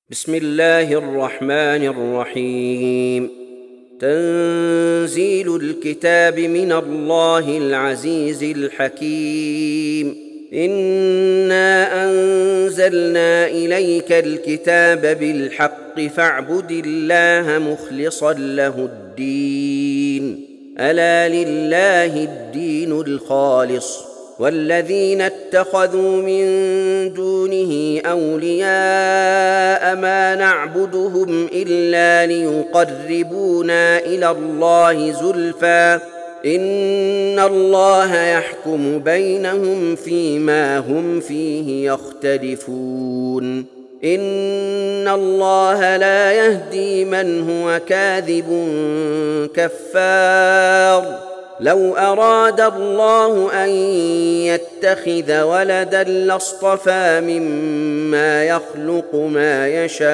بسم الله الرحمن الرحيم. تنزيل الكتاب من الله العزيز الحكيم. إنا أنزلنا إليك الكتاب بالحق فاعبد الله مخلصا له الدين. ألا لله الدين الخالص، والذين اتخذوا من دونه أولياء ما نعبدهم إلا ليقربونا إلى الله زلفى إن الله يحكم بينهم فيما هم فيه يختلفون. إن الله لا يهدي من هو كاذب كفار. لو أراد الله أن يتخذ ولدا لاصطفى مما يخلق ما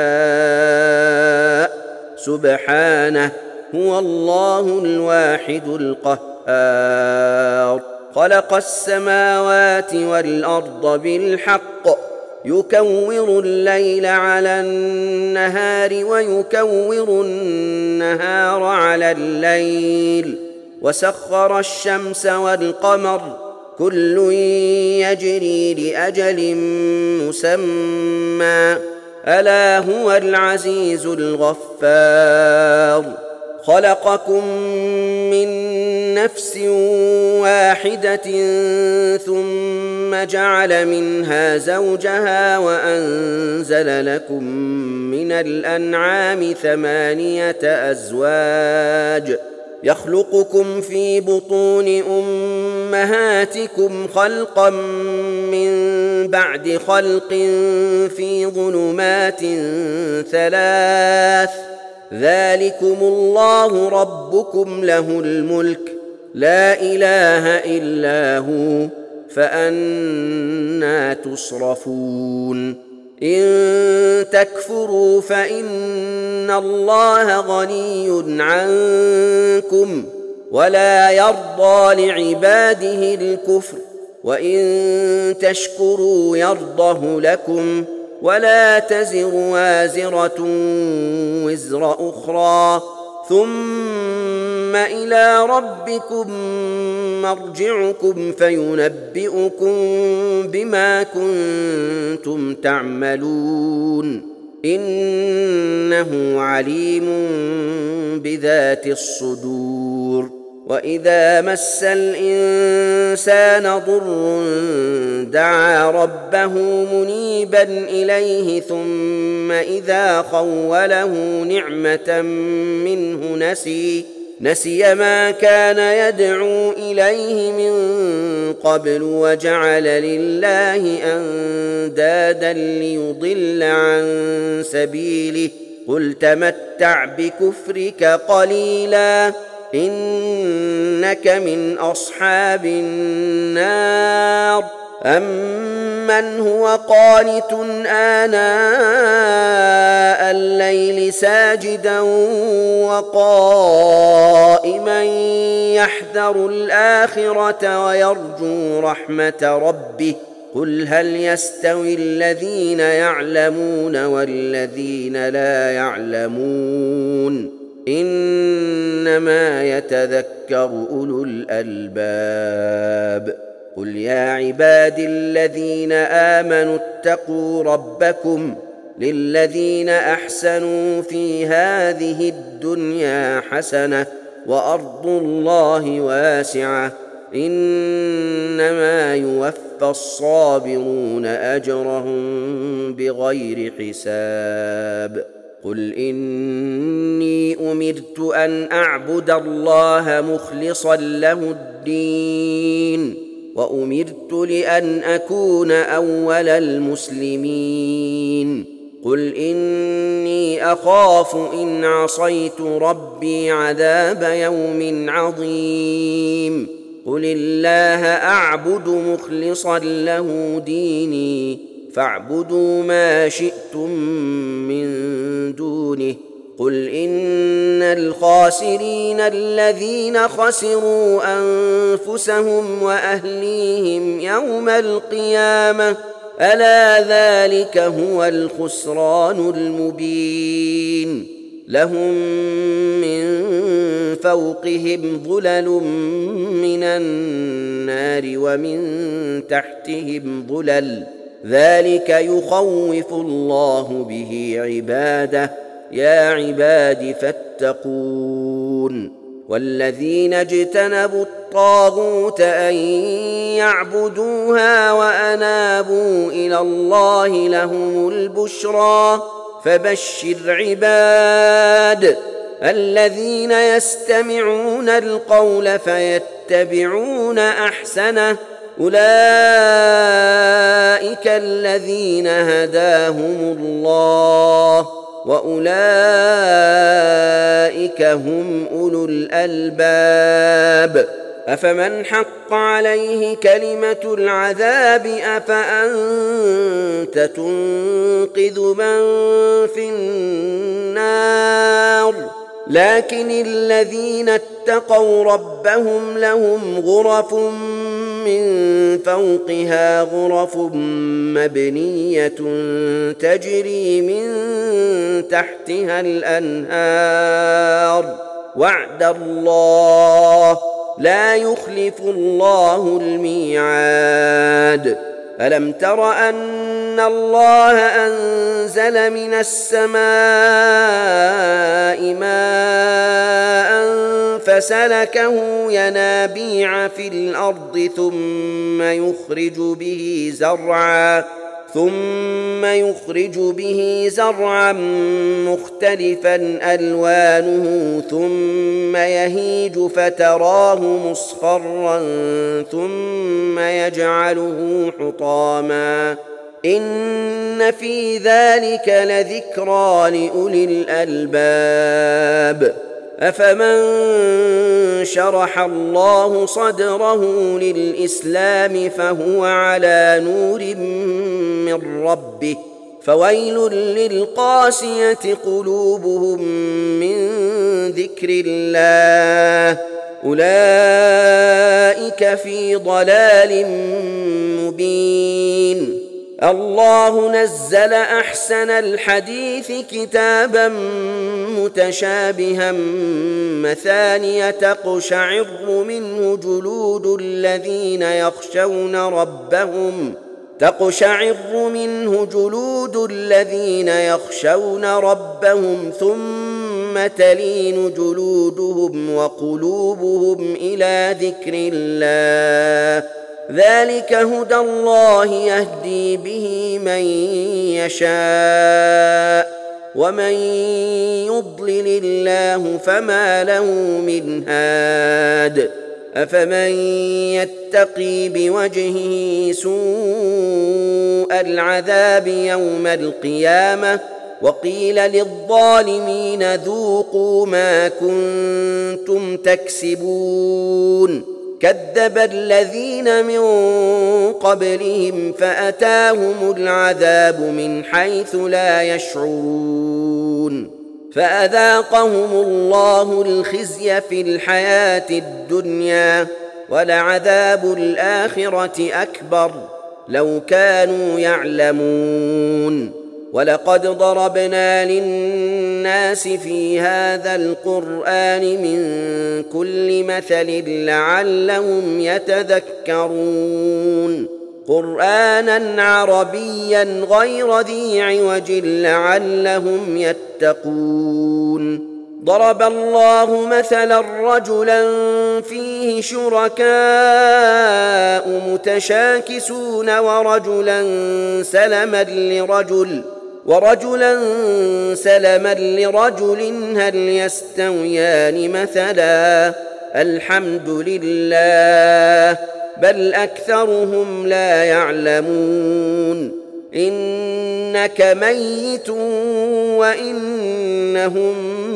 يشاء سبحانه، هو الله الواحد القهار. خلق السماوات والأرض بالحق، يكور الليل على النهار ويكور النهار على الليل، وسخر الشمس والقمر كل يجري لأجل مسمى، ألا هو العزيز الغفار. خلقكم من نفس واحدة ثم جعل منها زوجها وأنزل لكم من الأنعام 8 أزواج، يخلقكم في بطون أمهاتكم خلقا من بعد خلق في ظلمات 3، ذلكم الله ربكم له الملك، لا إله إلا هو، فأنى تصرفون. إن تكفروا فإن الله غني عنكم ولا يرضى لعباده الكفر، وإن تشكروا يرضه لكم، ولا تزر وازرة وزر أخرى، ثم إلى ربكم مرجعكم فينبئكم بما كنتم تعملون، إنه عليم بذات الصدور. وإذا مس الإنسان ضر دعا ربه منيبا إليه ثم إذا خوله نعمة منه نسي ما كان يدعو إليه من قبل وجعل لله أندادا ليضل عن سبيله، قل تمتع بكفرك قليلا إنك من أصحاب النار. أمن هو قانت آناء الليل ساجدا وقائما يحذر الآخرة ويرجو رحمة ربه، قل هل يستوي الذين يعلمون والذين لا يعلمون، إنما يتذكر أولو الألباب. قل يا عبادي الذين آمنوا اتقوا ربكم، للذين أحسنوا في هذه الدنيا حسنة وأرض الله واسعة، إنما يوفى الصابرون أجرهم بغير حساب. قل إني أمرت أن أعبد الله مخلصا له الدين، وأمرت لأن أكون أول المسلمين. قل إني أخاف إن عصيت ربي عذاب يوم عظيم. قل الله أعبد مخلصا له ديني، فاعبدوا ما شئتم من دونه. قل إن الخاسرين الذين خسروا أنفسهم وأهليهم يوم القيامة ألا ذلك هو الخسران المبين لهم من فوقهم ظلل من النار ومن تحتهم ظلل ذلك يخوف الله به عباده يا عباد فاتقون والذين اجتنبوا الطاغوت أن يعبدوها وأنابوا إلى الله لهم البشرى فبشر عباد الذين يستمعون القول فيتبعون أحسنه أولئك الذين هداهم الله وأولئك هم أولو الألباب أفمن حق عليه كلمة العذاب أفأنت تنقذ من في النار لكن الذين اتقوا ربهم لهم غرف من فوقها غرف مبنية تجري من تحتها الأنهار وعد الله لا يخلف الله الميعاد ألم تر أن الله أنزل من السماء ماء فسلكه ينابيع في الأرض ثم يخرج به زرعا مختلفا ألوانه ثم يهيج فتراه مصفرا ثم يجعله حطاما إن في ذلك لذكرى لأولي الألباب أفمن شرح الله صدره للإسلام فهو على نور من ربه فويل للقاسية قلوبهم من ذكر الله أولئك في ضلال مبين الله نزل أحسن الحديث كتابا متشابها مثانية تقشعر منه جلود الذين يخشون ربهم ثم تلين جلودهم وقلوبهم إلى ذكر الله ذلك هدى الله يهدي به من يشاء ومن يضلل الله فما له من هاد أفمن يتقي بوجهه سوء العذاب يوم القيامة وقيل للظالمين ذوقوا ما كنتم تكسبون كذب الذين من قبلهم فأتاهم العذاب من حيث لا يشعرون فأذاقهم الله الخزي في الحياة الدنيا ولعذاب الآخرة أكبر لو كانوا يعلمون ولقد ضربنا للناس في هذا القرآن من كل مثل لعلهم يتذكرون قرآنا عربيا غير ذي عوج لعلهم يتقون ضرب الله مثلا رجلا فيه شركاء متشاكسون ورجلا سلما لرجل هل يستويان مثلا الحمد لله بل أكثرهم لا يعلمون إنك ميت وإنهم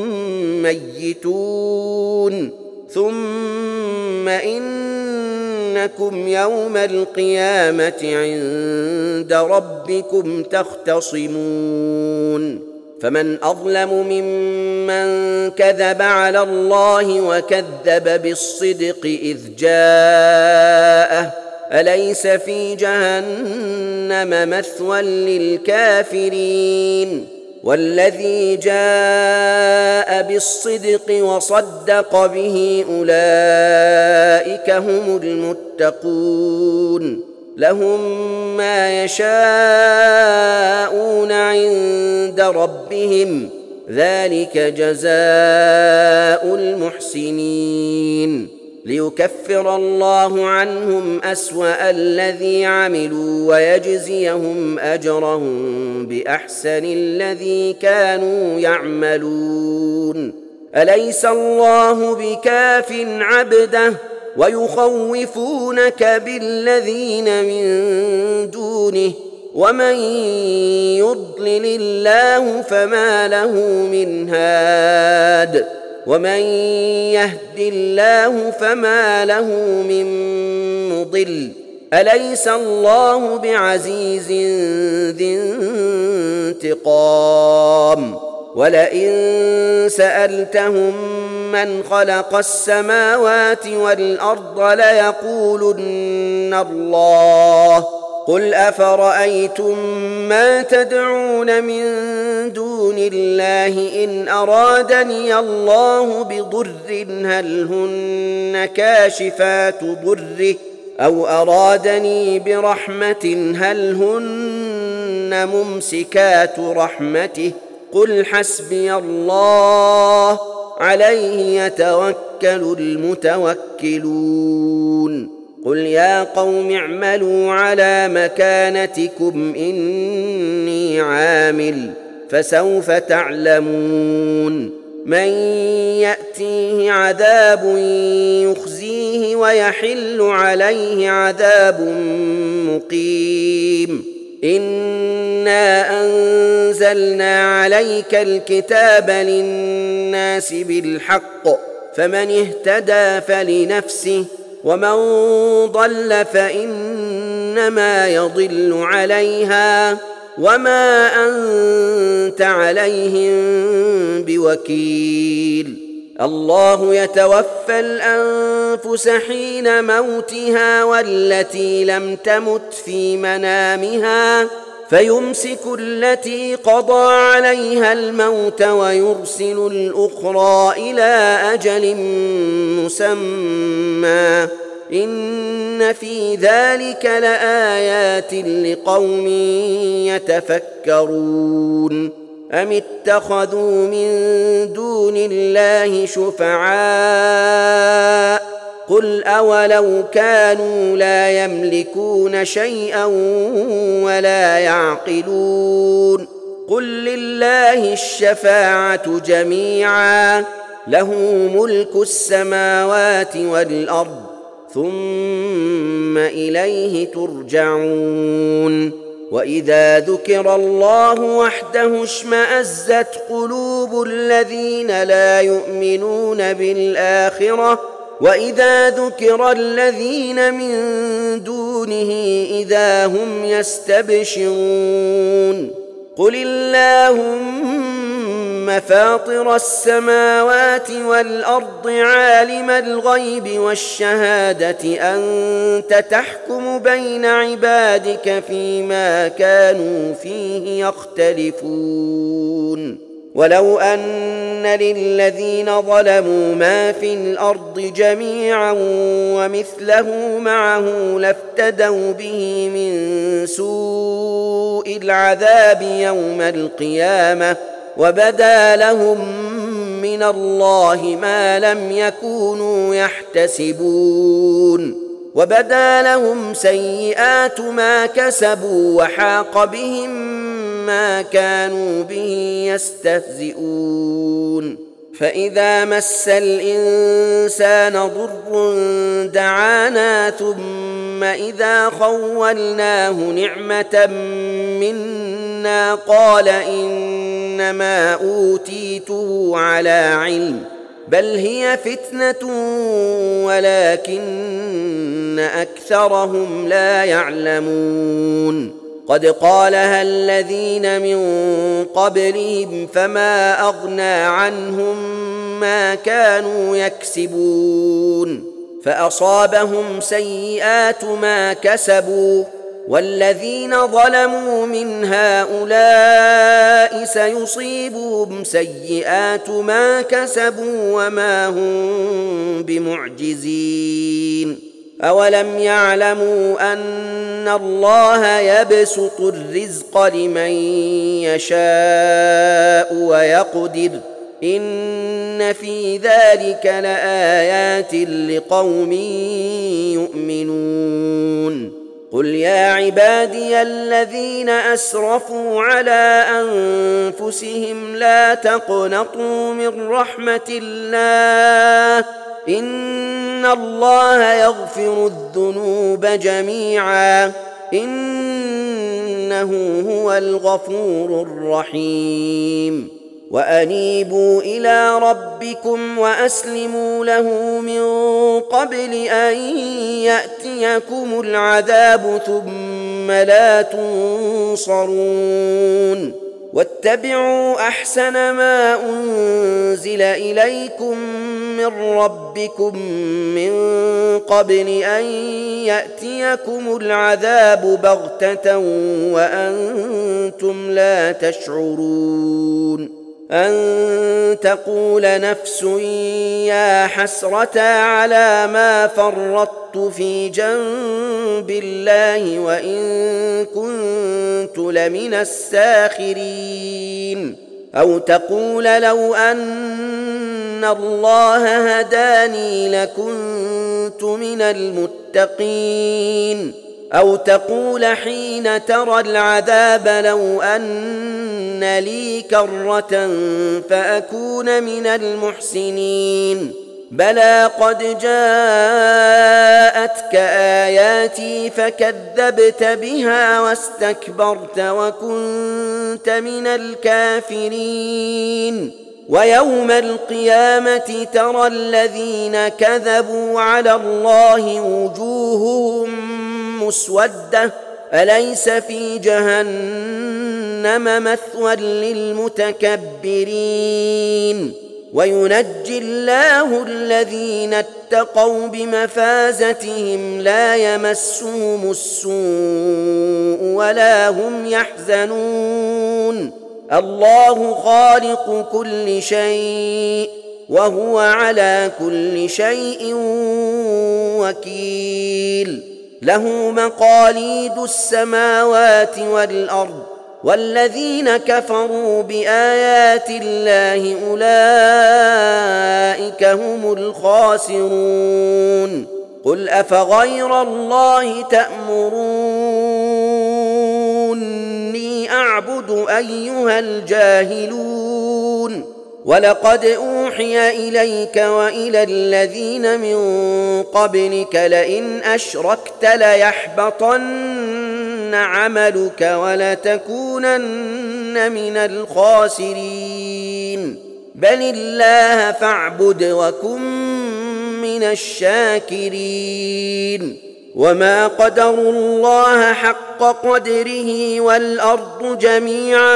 ميتون ثم إنكم يوم القيامة عند ربكم تختصمون فمن أظلم ممن كذب على الله وكذب بالصدق إذ جاءه أليس في جهنم مثوى للكافرين والذي جاء بالصدق وصدق به أولئك هم المتقون لهم ما يشاءون عند ربهم ذلك جزاء المحسنين ليكفر الله عنهم أسوأ الذي عملوا ويجزيهم أجرهم بأحسن الذي كانوا يعملون أليس الله بكاف عبده ويخوفونك بالذين من دونه ومن يضلل الله فما له من هاد ومن يهد الله فما له من مضل أليس الله بعزيز ذي انتقام ولئن سألتهم من خلق السماوات والأرض ليقولن الله قل أفرأيتم ما تدعون من دون الله إن أرادني الله بضر هل هن كاشفات ضره أو أرادني برحمة هل هن ممسكات رحمته قل حسبي الله عليه يتوكل المتوكلون قل يا قوم اعملوا على مكانتكم إني عامل فسوف تعلمون من يأتيه عذاب يخزيه ويحل عليه عذاب مقيم إنا أنزلنا عليك الكتاب للناس بالحق فمن اهتدى فلنفسه ومن ضل فإنما يضل عليها وما أنت عليهم بوكيل الله يتوفى الأنفس حين موتها والتي لم تمت في منامها فيمسك التي قضى عليها الموت ويرسل الأخرى إلى أجل مسمى إن في ذلك لآيات لقوم يتفكرون أم اتخذوا من دون الله شفعاء قل أولو كانوا لا يملكون شيئا ولا يعقلون قل لله الشفاعة جميعا له ملك السماوات والأرض ثم إليه ترجعون وإذا ذكر الله وحده اشمأزت قلوب الذين لا يؤمنون بالآخرة وإذا ذكر الذين من دونه إذا هم يستبشرون قل اللهم فاطر السماوات والأرض عالم الغيب والشهادة أنت تحكم بين عبادك فيما كانوا فيه يختلفون ولو أن للذين ظلموا ما في الأرض جميعا ومثله معه لافتدوا به من سوء العذاب يوم القيامة وبدا لهم من الله ما لم يكونوا يحتسبون وبدا لهم سيئات ما كسبوا وحاق بهم ما كانوا به يستهزئون فإذا مس الإنسان ضر دعانا ثم إذا خولناه نعمة منا قال إنما أوتيته على علم بل هي فتنة ولكن أكثرهم لا يعلمون قد قالها الذين من قبلهم فما أغنى عنهم ما كانوا يكسبون فأصابهم سيئات ما كسبوا والذين ظلموا من هؤلاء سيصيبهم سيئات ما كسبوا وما هم بمعجزين أولم يعلموا أن الله يبسط الرزق لمن يشاء ويقدر إن في ذلك لآيات لقوم يؤمنون قل يا عبادي الذين أسرفوا على أنفسهم لا تقنطوا من رحمة الله إن الله يغفر الذنوب جميعا إنه هو الغفور الرحيم وأنيبوا إلى ربكم وأسلموا له من قبل أن يأتيكم العذاب ثم لا تنصرون واتبعوا أحسن ما أنزل إليكم من ربكم من قبل أن يأتيكم العذاب بغتة وأنتم لا تشعرون أن تقول نفس يا حسرة على ما فرطت في جنب الله وإن كنت لمن الساخرين أو تقول لو أن الله هداني لكنت من المتقين أو تقول حين ترى العذاب لو أن لي كرة فأكون من المحسنين بلى قد جاءتك آياتي فكذبت بها واستكبرت وكنت من الكافرين ويوم القيامة ترى الذين كذبوا على الله وجوههم مسودة أليس في جهنم مثوى للمتكبرين وينجي الله الذين اتقوا بمفازتهم لا يمسهم السوء ولا هم يحزنون الله خالق كل شيء وهو على كل شيء وكيل له مقاليد السماوات والأرض والذين كفروا بآيات الله أولئك هم الخاسرون قل أفغير الله تأمروني أعبد أيها الجاهلون ولقد أوحي إليك وإلى الذين من قبلك لئن أشركت ليحبطن عملك ولتكونن من الخاسرين بل الله فاعبد وكن من الشاكرين وما قدروا الله حق قدره والأرض جميعا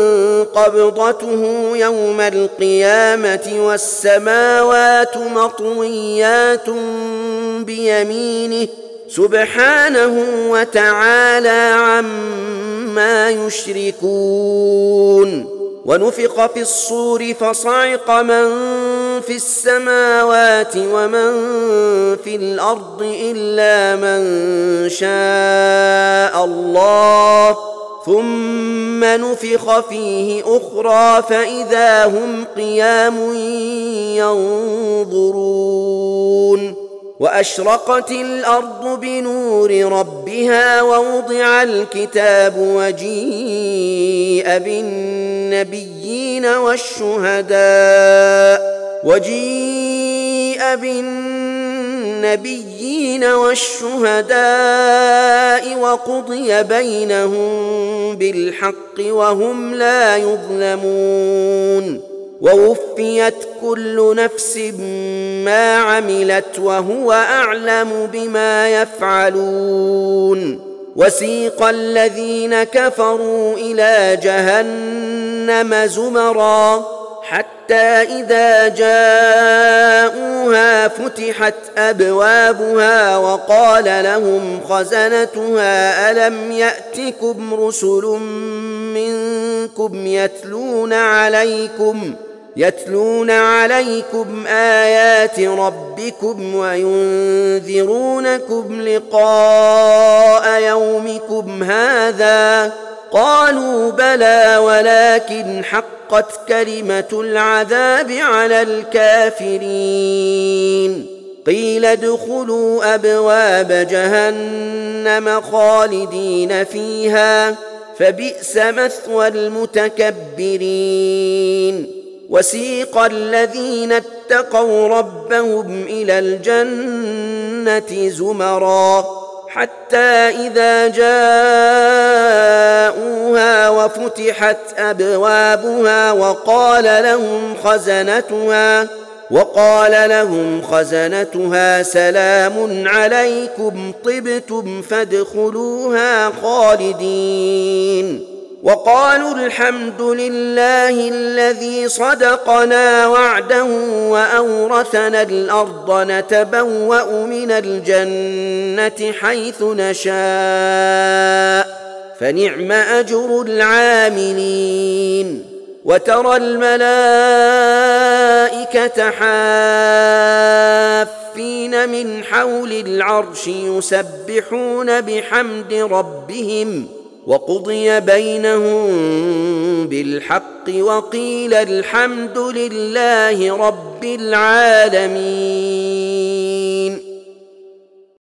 قبضته يوم القيامة والسماوات مطويات بيمينه سبحانه وتعالى عما يشركون ونفخ في الصور فصعق من في السماوات ومن في الأرض إلا من شاء الله ثم نفخ فيه أخرى فإذا هم قيام ينظرون وأشرقت الأرض بنور ربها ووضع الكتاب وجيء بالنبيين والشهداء وقضي بينهم بالحق وهم لا يظلمون ووفيت كل نفس ما عملت وهو أعلم بما يفعلون وسيق الذين كفروا إلى جهنم زمرا حتى إذا جاءوها فتحت أبوابها وقال لهم خزنتها ألم يأتكم رسل منكم يتلون عليكم آيات ربكم وينذرونكم لقاء يومكم هذا؟ قالوا بلى ولكن حقت كلمة العذاب على الكافرين. قيل ادخلوا أبواب جهنم خالدين فيها فبئس مثوى المتكبرين. وسيق الذين اتقوا ربهم إلى الجنة زمرا حتى إذا جاءوها وفتحت أبوابها وقال لهم خزنتها سلام عليكم طبتم فادخلوها خالدين. وقالوا الحمد لله الذي صدقنا وعده وأورثنا الأرض نتبوأ من الجنة حيث نشاء فنعم أجر العاملين. وترى الملائكة حافين من حول العرش يسبحون بحمد ربهم وقضي بينهم بالحق وقيل الحمد لله رب العالمين.